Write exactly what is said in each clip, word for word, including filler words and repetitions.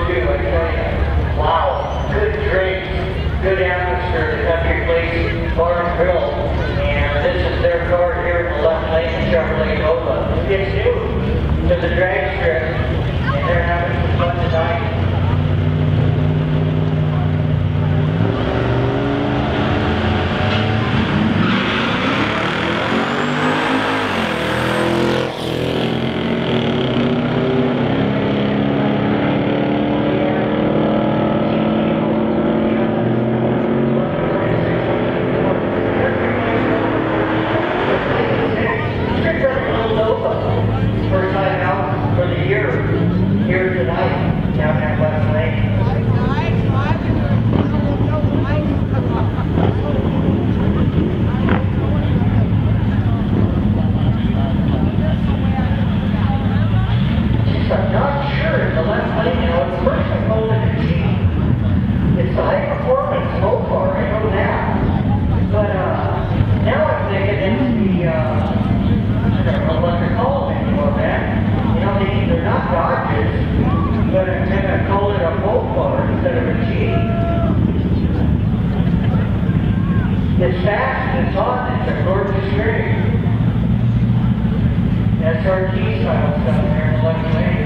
too, I tell you. Wow, good drinks, good atmosphere, the country place, bar and grill. And this is their car here in the left lane, Chevrolet Nova. It's new to the drag strip, and they're having some fun tonight. It's fast and it's hot and it's a gorgeous rig. S R T style stuff there in the left lane.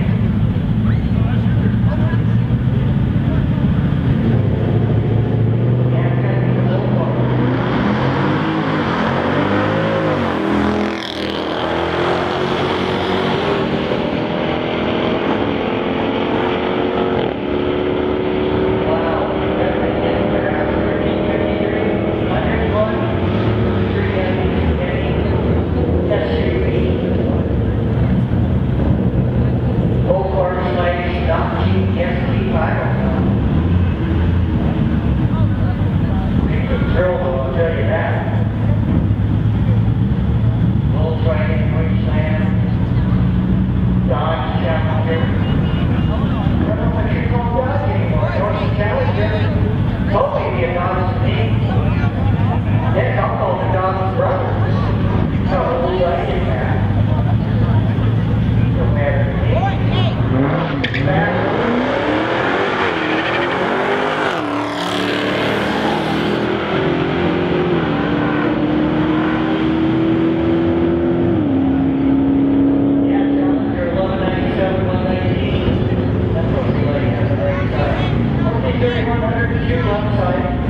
thirty-one hundred, shoot outside.